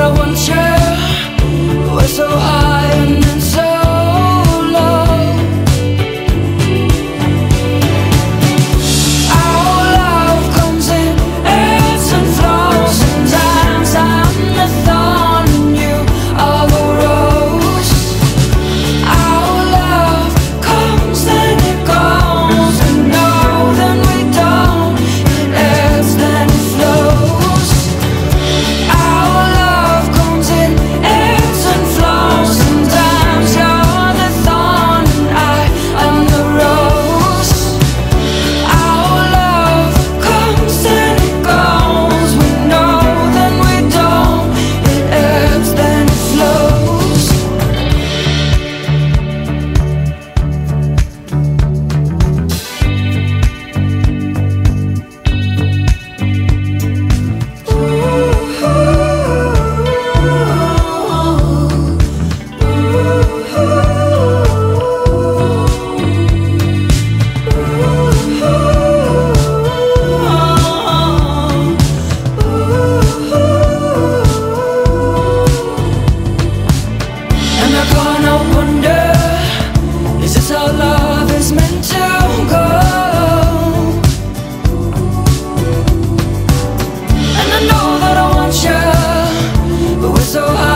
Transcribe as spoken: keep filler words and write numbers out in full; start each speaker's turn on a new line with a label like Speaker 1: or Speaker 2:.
Speaker 1: I want you. We're so high and then so low. Our love comes in ebbs and flows. Sometimes I'm the thorn and you are the rose. Our love comes then it goes. We know then we don't. It ebbs then it flows. Our love comes in ebbs and flows. Sometimes you're the thorn and I am the rose. Our love comes then it goes. We know then we don't. It ebbs then it flows. And I can't wonder, is this how love is meant to go? And I know that I want you, but we're so high